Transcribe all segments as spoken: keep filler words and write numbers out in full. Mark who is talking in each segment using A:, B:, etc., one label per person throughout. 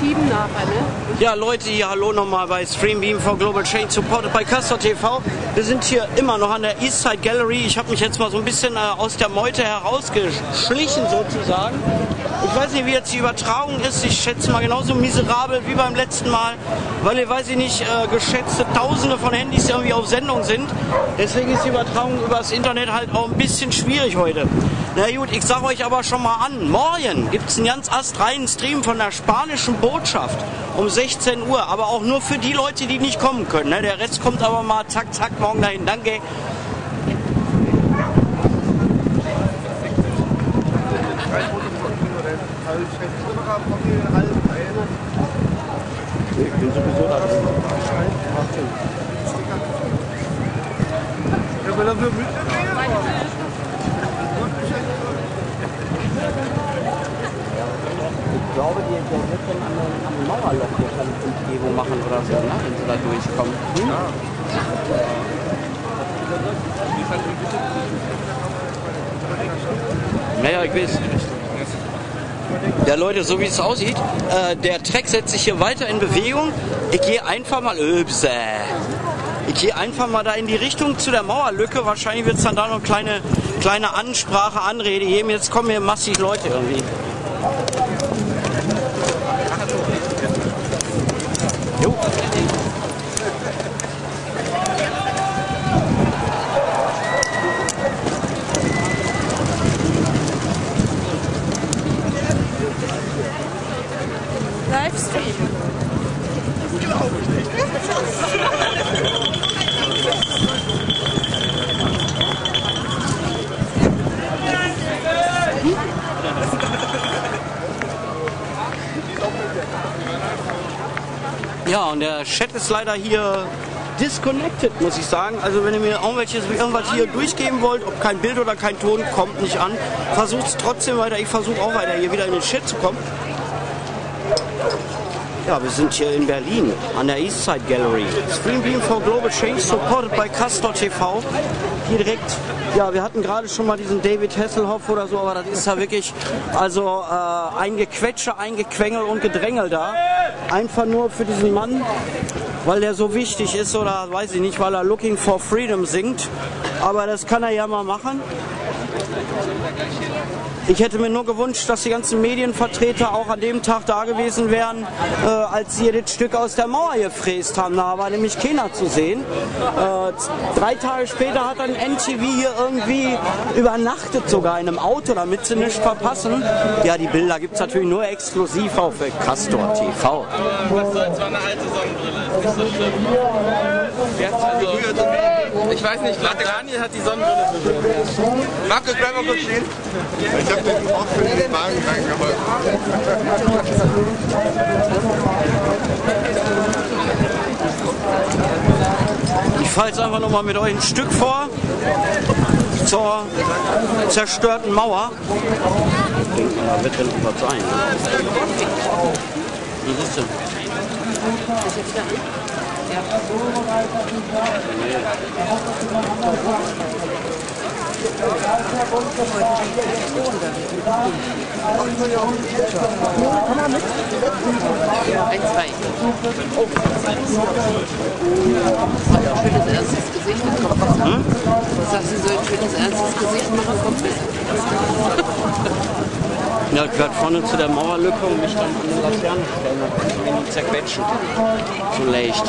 A: schieben nachher, ne?
B: Ja, Leute, hier hallo nochmal bei Streambeam for Global Change, supported bei Castor T V. Wir sind hier immer noch an der Eastside Gallery. Ich habe mich jetzt mal so ein bisschen äh, aus der Meute herausgeschlichen sozusagen. Ich weiß nicht, wie jetzt die Übertragung ist. Ich schätze mal genauso miserabel wie beim letzten Mal, weil ihr, weiß ich nicht, äh, geschätzte Tausende von Handys irgendwie auf Sendung sind. Deswegen ist die Übertragung übers Internet halt auch ein bisschen schwierig heute. Na gut, ich sage euch aber schon mal an, morgen gibt es einen ganz astreinen Stream von der spanischen Botschaft um sechzehn Uhr, aber auch nur für die Leute, die nicht kommen können. Ne? Der Rest kommt aber mal zack, zack, morgen dahin. Danke. Ich bin sowieso da. Ich glaube, die, die wird dann an dem, an dem Mauerloch hier eine Kundgebung machen oder so, ne? Wenn sie da durchkommen. Hm? Naja, ich weiß. Ja Leute, so wie es aussieht, äh, der Treck setzt sich hier weiter in Bewegung. Ich gehe einfach mal, öps, äh, ich gehe einfach mal da in die Richtung zu der Mauerlücke. Wahrscheinlich wird es dann da noch eine kleine, kleine Ansprache, Anrede geben. Jetzt kommen hier massig Leute irgendwie. Jo.
A: Livestream.
B: Ja, und der Chat ist leider hier disconnected, muss ich sagen. Also wenn ihr mir irgendwelches, irgendwas hier durchgeben wollt, ob kein Bild oder kein Ton, kommt nicht an. Versucht es trotzdem weiter. Ich versuche auch weiter hier wieder in den Chat zu kommen. Ja, wir sind hier in Berlin an der Eastside Gallery. Streambeam for Global Change, supported by Castor T V. Hier direkt, ja, wir hatten gerade schon mal diesen David Hasselhoff oder so, aber das ist ja wirklich, also äh, ein Gequetsche, ein Gequengel und Gedrängel da. Einfach nur für diesen Mann, weil der so wichtig ist oder weiß ich nicht, weil er Looking for Freedom singt. Aber das kann er ja mal machen. Ich hätte mir nur gewünscht, dass die ganzen Medienvertreter auch an dem Tag da gewesen wären, äh, als sie das Stück aus der Mauer gefräst haben. Da war nämlich keiner zu sehen. Äh, drei Tage später hat dann N T V hier irgendwie übernachtet, sogar in einem Auto, damit sie nichts verpassen. Ja, die Bilder gibt es natürlich nur exklusiv auf Castor T V.
C: Das war eine alte Sonnenbrille. Wer hat die gerührt? Ich weiß nicht, ich glaube, Daniel hat die Sonnenbrille berührt. Markus, bleib mal kurz stehen.
D: Ich habe den auch für den Magen reingeholfen.
B: Ich fahre jetzt einfach nochmal mit euch ein Stück vor zur zerstörten Mauer. Ich denke, da wird denn was sein. Wie ist es denn? Ja.
A: Ein, zwei. Oh. Schönes ernstes Gesicht, dann kommt was. Hm? Sagst du, so ein schönes ernstes Gesicht machen, kommt besser.
B: Ja, ich werde vorne zu der Mauerlücke und mich dann an die Laterne stellen. Dann kann ich wenig zerquetschen. So leicht.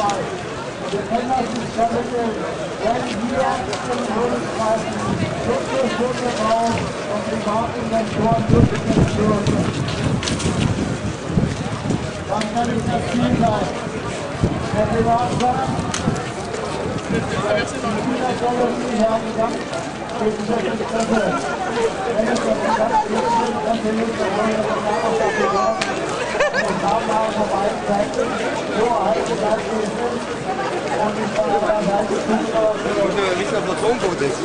D: Nicht auf das Tonboot ist.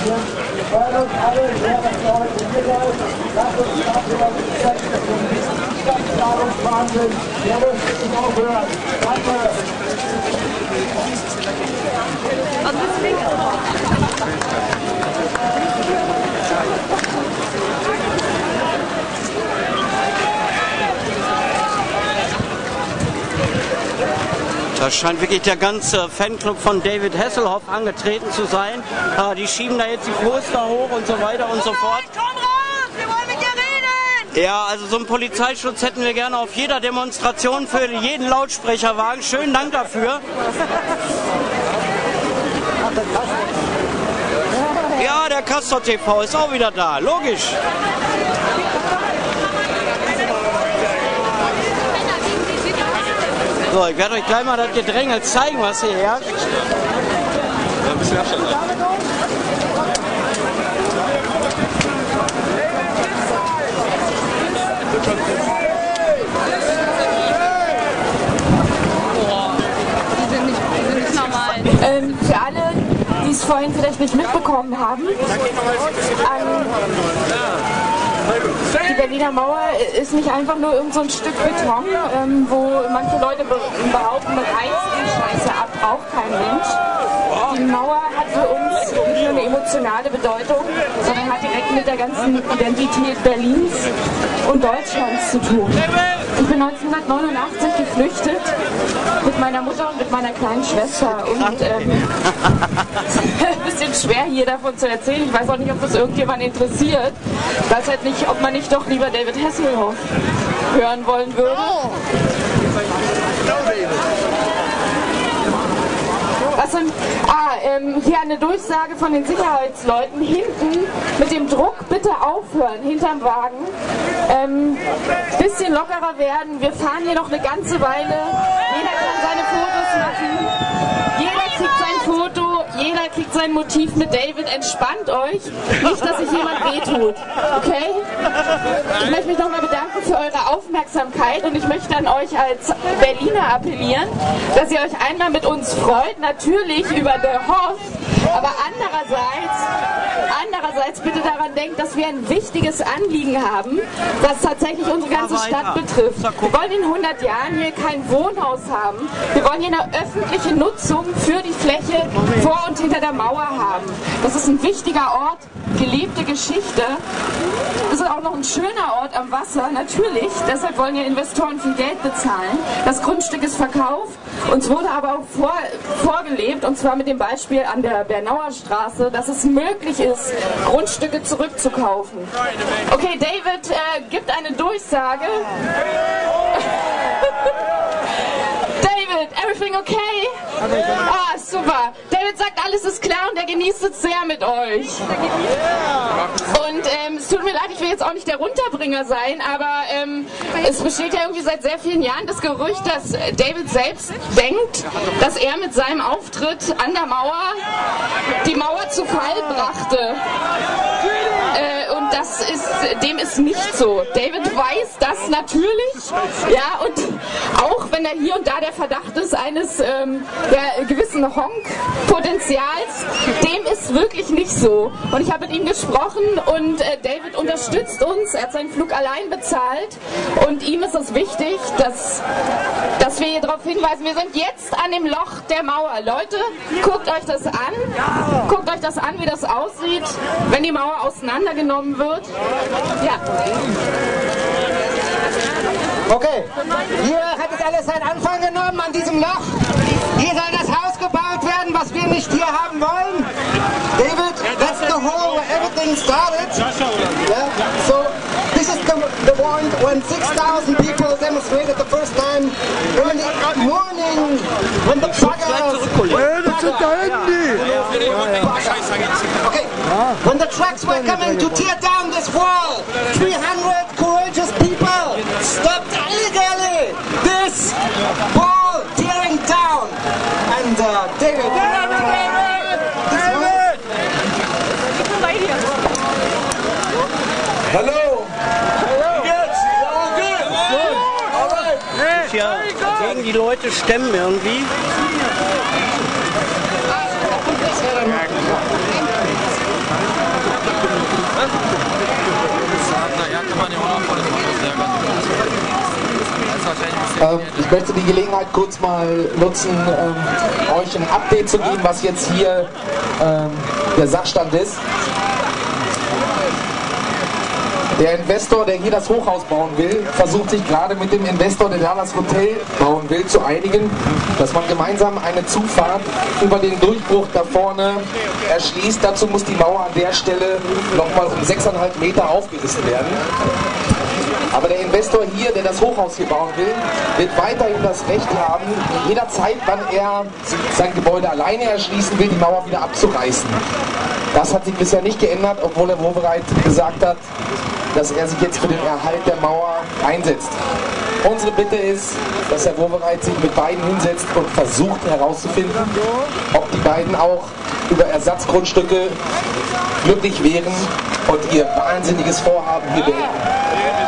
E: Weil uns alle sehr, dass wir heute hier seid, lasst uns dafür, was ich
B: Da scheint wirklich der ganze Fanclub von David Hasselhoff angetreten zu sein. Ah, die schieben da jetzt die Poster hoch und so weiter und so fort.
E: Komm raus, wir wollen mit dir reden!
B: Ja, also so einen Polizeischutz hätten wir gerne auf jeder Demonstration für jeden Lautsprecherwagen. Schönen Dank dafür. Ja, der Castor T V ist auch wieder da, logisch. So, ich werde euch gleich mal das Gedränge zeigen, was hier herrscht.
C: Ja, ein bisschen Abstand sein.
A: Die sind nicht, die sind nicht normal.
F: Ähm, für alle, die es vorhin vielleicht nicht mitbekommen haben, an die Berliner Mauer ist nicht einfach nur irgend so ein Stück Beton, ähm, wo manche Leute behaupten, man reißt die Scheiße ab, braucht kein Mensch. Die Mauer hat für uns nicht nur eine emotionale Bedeutung, sondern hat direkt mit der ganzen Identität Berlins und Deutschlands zu tun. Ich bin neunzehnhundertneunundachtzig geflüchtet mit meiner Mutter und mit meiner kleinen Schwester und ähm, ein bisschen schwer hier davon zu erzählen. Ich weiß auch nicht, ob das irgendjemand interessiert. Ich weiß halt nicht, ob man nicht doch lieber David Hasselhoff hören wollen würde. Was denn? Ah, ähm, hier eine Durchsage von den Sicherheitsleuten. Hinten mit dem Druck bitte aufhören, hinterm Wagen. Ähm, bisschen lockerer werden. Wir fahren hier noch eine ganze Weile. Jeder kann seine Fotos machen. Jeder kriegt sein Foto. Jeder kriegt sein Motiv mit David. Entspannt euch. Nicht, dass sich jemand wehtut. Okay? Ich möchte mich nochmal bedanken für eure Aufmerksamkeit und ich möchte an euch als Berliner appellieren, dass ihr euch einmal mit uns freut. Natürlich über The Hoff, aber andererseits, andererseits bitte daran denkt, dass wir ein wichtiges Anliegen haben, was tatsächlich unsere ganze Stadt betrifft. Wir wollen in hundert Jahren hier kein Wohnhaus haben. Wir wollen hier eine öffentliche Nutzung für die Fläche vor und hinter der Mauer haben. Das ist ein wichtiger Ort, gelebte Geschichte. Das ist auch noch ein schöner Ort am Wasser, natürlich. Deshalb wollen ja Investoren viel Geld bezahlen. Das Grundstück ist verkauft. Uns wurde aber auch vor, vorgelebt, und zwar mit dem Beispiel an der Bernauer Straße, dass es möglich ist, Grundstücke zurückzukaufen. Okay, David äh, gibt eine Durchsage. David, everything okay? Ah, super. David sagt, alles ist klar und er genießt es sehr mit euch. Und ähm, es tut mir leid, ich will jetzt auch nicht der Runterbringer sein, aber ähm, es besteht ja irgendwie seit sehr vielen Jahren das Gerücht, dass David selbst denkt, dass er mit seinem Auftritt an der Mauer die Mauer zu Fall brachte. Äh, und das ist, dem ist nicht so. David weiß das natürlich, ja, und auch wenn er hier und da der Verdacht ist eines ähm, der gewissen Honk-Potenzials, dem ist wirklich nicht so. Und ich habe mit ihm gesprochen und äh, David unterstützt uns, er hat seinen Flug allein bezahlt und ihm ist es wichtig, dass, dass wir hier darauf hinweisen, wir sind jetzt an dem Loch der Mauer. Leute, guckt euch das an, guckt euch das an, wie das aussieht, wenn die Mauer auseinandergenommen wird. Ja.
G: Okay, hier hat es alles seinen Anfang genommen an diesem Loch. Hier soll das Haus gebaut werden, was wir nicht hier haben wollen. David, that's the hole where everything started. Yeah? So this is the, the point when six thousand people demonstrated the first time in the morning when the truckers... Okay, when the trucks were coming to tear down this wall, three hundred courageous people stopped illegally this wall tearing down. And uh, David, David, David, David. Hello. Hello. Yes. All good. Good. All right.
B: Ja, gegen die Leute stemmen irgendwie.
C: Na ja, kann man ja auch noch vor das Auto sehr ganz.
G: Ähm, ich möchte die Gelegenheit kurz mal nutzen, ähm, euch ein Update zu geben, was jetzt hier ähm, der Sachstand ist. Der Investor, der hier das Hochhaus bauen will, versucht sich gerade mit dem Investor, der da das Hotel bauen will, zu einigen, dass man gemeinsam eine Zufahrt über den Durchbruch da vorne erschließt. Dazu muss die Mauer an der Stelle nochmal um sechseinhalb Meter aufgerissen werden. Aber der Investor hier, der das Hochhaus hier bauen will, wird weiterhin das Recht haben, jederzeit, wann er sein Gebäude alleine erschließen will, die Mauer wieder abzureißen. Das hat sich bisher nicht geändert, obwohl Herr Wowereit gesagt hat, dass er sich jetzt für den Erhalt der Mauer einsetzt. Unsere Bitte ist, dass Herr Wowereit sich mit beiden hinsetzt und versucht herauszufinden, ob die beiden auch über Ersatzgrundstücke glücklich wären und ihr wahnsinniges Vorhaben hier beenden.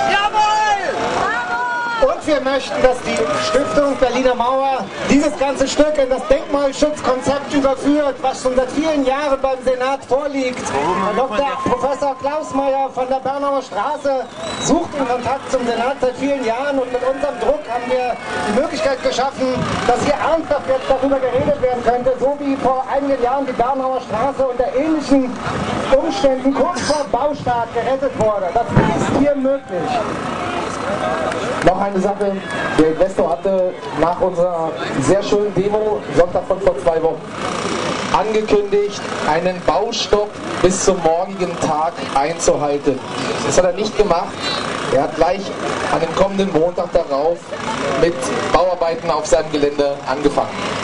H: Und wir möchten, dass die Stiftung Berliner Mauer dieses ganze Stück in das Denkmalschutzkonzept überführt, was schon seit vielen Jahren beim Senat vorliegt. Herr Doktor Professor Klausmeier von der Bernauer Straße sucht den Kontakt zum Senat seit vielen Jahren und mit unserem Druck haben wir die Möglichkeit geschaffen, dass hier ernsthaft jetzt darüber geredet werden könnte, so wie vor einigen Jahren die Bernauer Straße unter ähnlichen Umständen kurz vor Baustart gerettet wurde. Das ist hier möglich.
G: Noch eine Sache, der Investor hatte nach unserer sehr schönen Demo, Sonntag von vor zwei Wochen, angekündigt, einen Baustopp bis zum morgigen Tag einzuhalten. Das hat er nicht gemacht. Er hat gleich an dem kommenden Montag darauf mit Bauarbeiten auf seinem Gelände angefangen.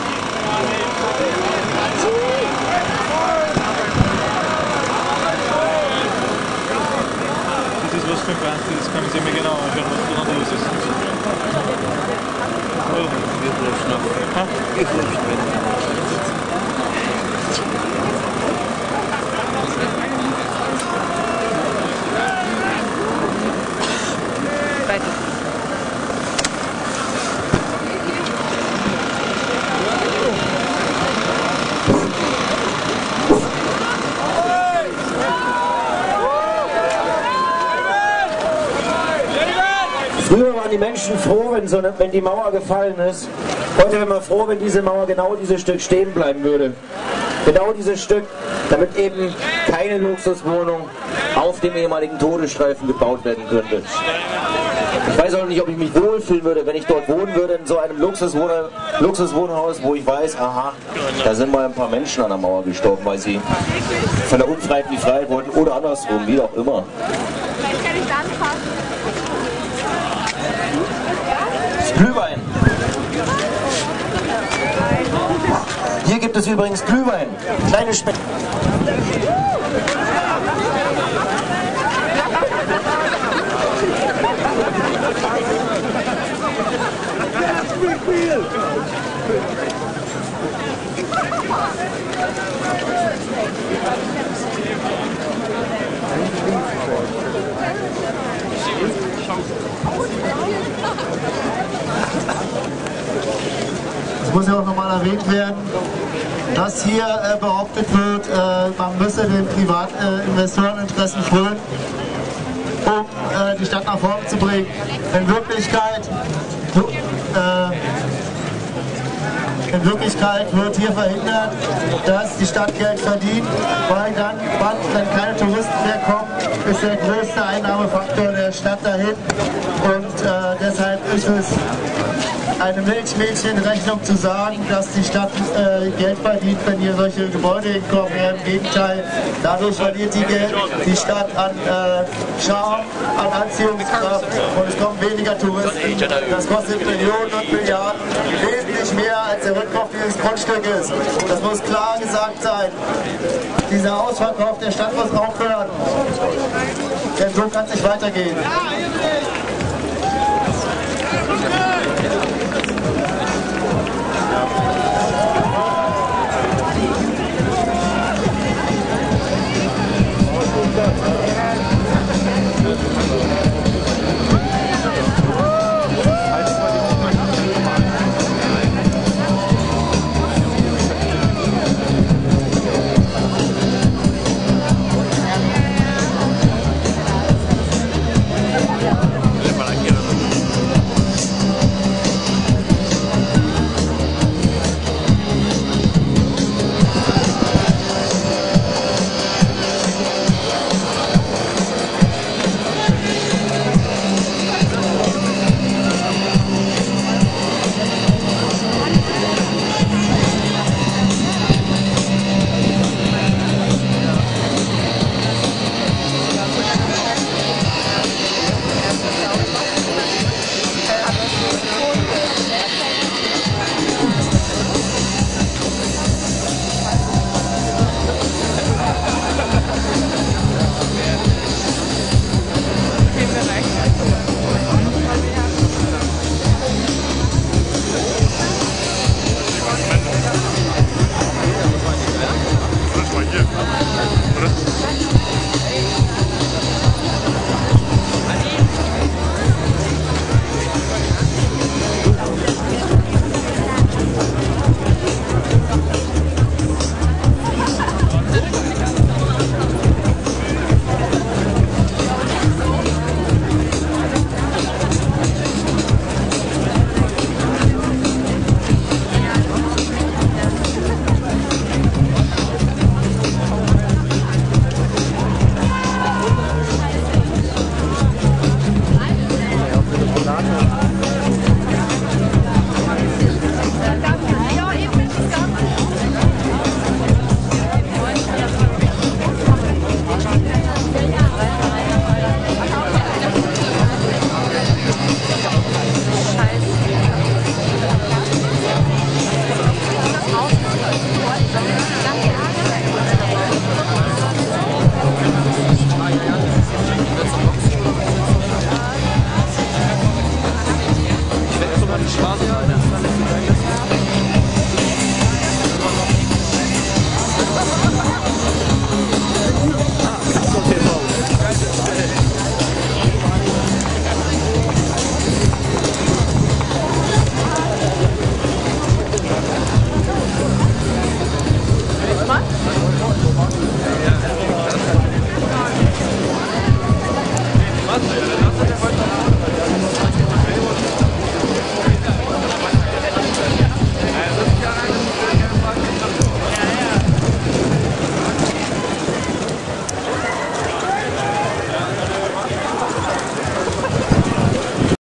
I: Das ist was für ein Quanti, das kann man sich immer genau anschauen, was da los ist. Wir wurscht noch. Wir wurscht
J: Früher waren die Menschen froh, wenn, so eine, wenn die Mauer gefallen ist. Heute wäre man froh, wenn diese Mauer genau dieses Stück stehen bleiben würde. Genau dieses Stück, damit eben keine Luxuswohnung auf dem ehemaligen Todesstreifen gebaut werden könnte. Ich weiß auch nicht, ob ich mich wohlfühlen würde, wenn ich dort wohnen würde, in so einem Luxuswohn- Luxuswohnhaus, wo ich weiß, aha, da sind mal ein paar Menschen an der Mauer gestorben, weil sie von der Unfreiheit in die Freiheit wollten oder andersrum, wie auch immer.
E: Vielleicht kann ich da anfassen.
J: Glühwein. Hier gibt es übrigens Glühwein. Kleine Speck.
H: Es muss ja auch nochmal erwähnt werden, dass hier äh, behauptet wird, äh, man müsse den Privatinvestoreninteressen äh, frönen, um äh, die Stadt nach vorne zu bringen. In Wirklichkeit, äh, in Wirklichkeit wird hier verhindert, dass die Stadt Geld verdient, weil dann, wenn keine Touristen mehr kommen, ist der größte Einnahmefaktor der Stadt dahin. Und äh, deshalb ist es eine Milchmädchenrechnung zu sagen, dass die Stadt äh, Geld verdient, wenn hier solche Gebäude hinkommen. Ja, im Gegenteil, dadurch verliert die, Geld, die Stadt an äh, Charme, an Anziehungskraft und es kommen weniger Touristen. Das kostet Millionen und Milliarden, wesentlich mehr als der Rückkauf dieses Grundstück ist. Das muss klar gesagt sein. Dieser Ausverkauf der Stadt muss aufhören, denn so kann es nicht weitergehen.